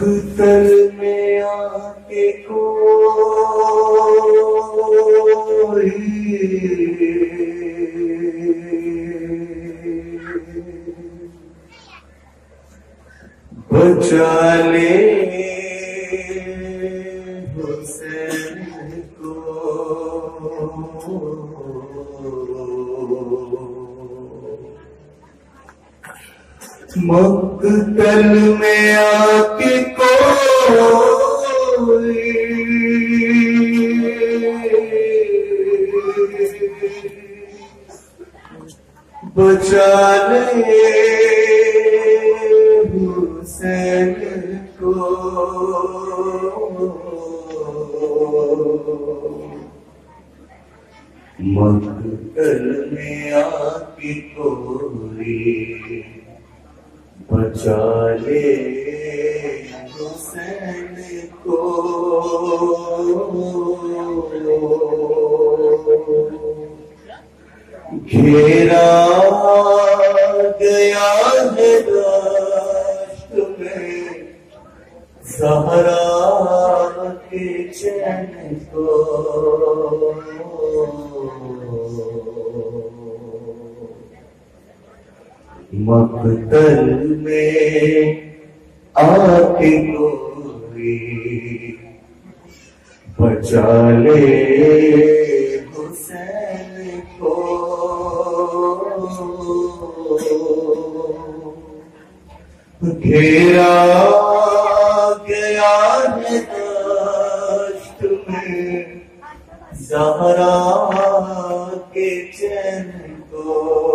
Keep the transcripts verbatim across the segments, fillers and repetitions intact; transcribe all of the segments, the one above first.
मकतल में आके कोई बचा ले हुसैन को, मकतल में आके कोई बचा ले हुसैन को, मकतल में आके कोई बचा ले हुसैन को। घेरा गया है दाश्त में ज़हरा के चैन को, मकतल में आके कोई बचा ले हुसैन को। घेरा गया है दाश्त में ज़हरा के चैन को।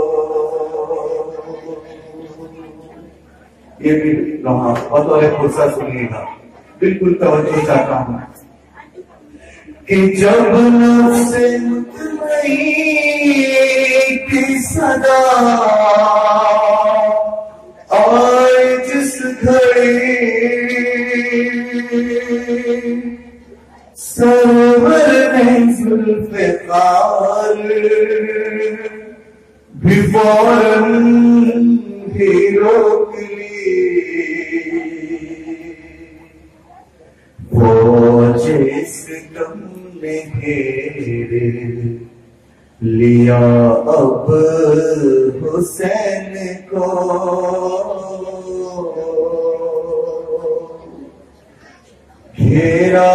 ये भी लम्हा बतौर खुर्सा सुनिएगा, बिल्कुल तवज्जो चाहता हूं कि जब नफ्से मुतमईन की सदा आए जिस घड़ी, सरवर ने जुल्फ़िकार भी फौरन ही रोक ली। फौजे सितम ने घेर लिया अब हुसैन को, घेरा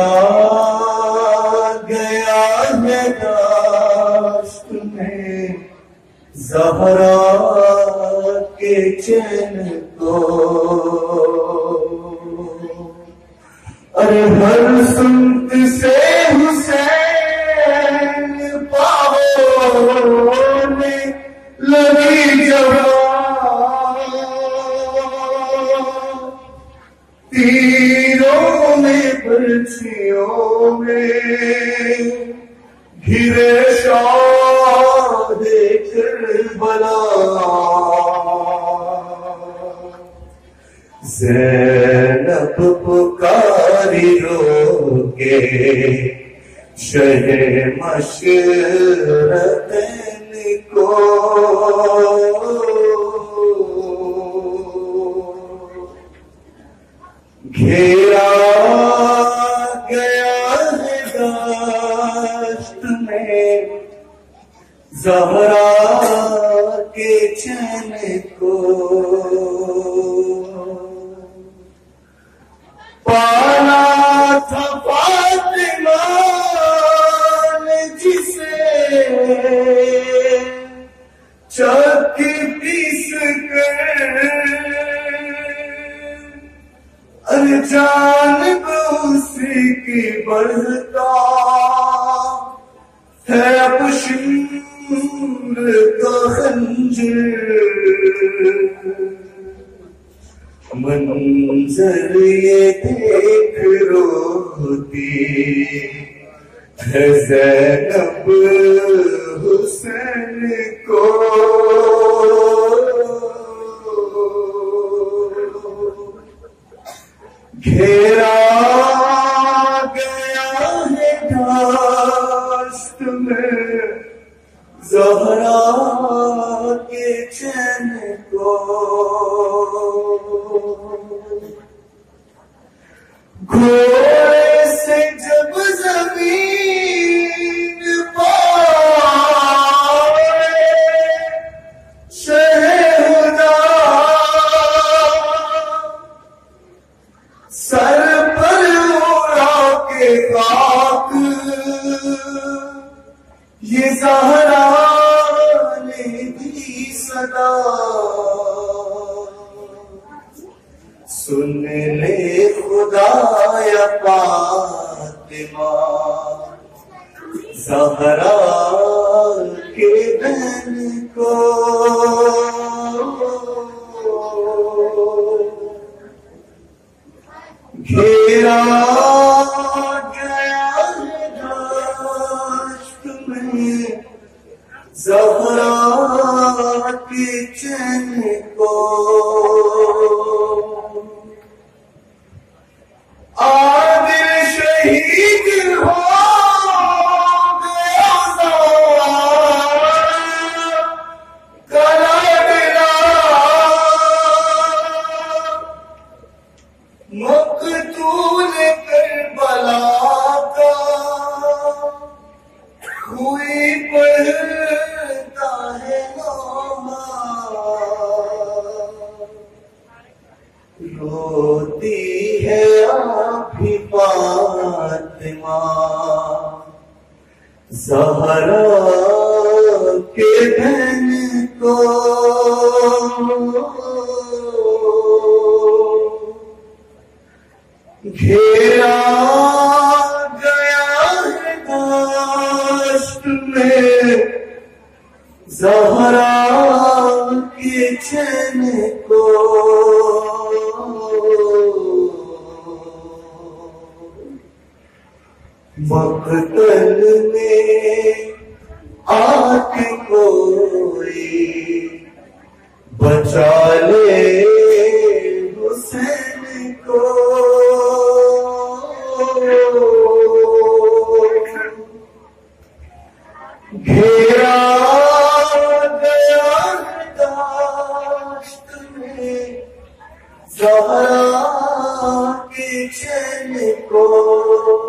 गया है दाश्त में ज़हरा के चैन को। अरे हर सुमत से हुसैन पाओ में लगी जवान, तीरों में बर्छियों में घिरे शाह देकर बला। ज़ैनब पुकारी रोके शहे मशरक़ैन को, घेरा गया है दाश्त में ज़हरा के चैन को। पाला था फातिमा ने जिसे चक्की पीस कर, अरे जानिब उसी की बढ़ता है अपशिम्र का खंजर। मंजर ये देख रोती है ज़ैनब हुसैन को, घेरा गया है दाश्त में ज़हरा के चैन को। घोड़े से जब जमीन पाए शहदा सर पर उड़ा के खाक ये ज़हरा ने दी सदा सुन ले खुदाया फातिमा ज़हरा के बहन को घेरा गया दाश्त में ज़हरा के चैन को आदिल शहीद हो गया कला बिला मकतूल करबला का हुई पढ़ता है नामा रोती है भी फातिमा ज़हरा के बहन को घेरा गया है दाश्त में ज़हरा के चैन को मक़तल में आके कोई बचा ले हुसैन को घेरा गया दाश्त में ज़हरा के चैन को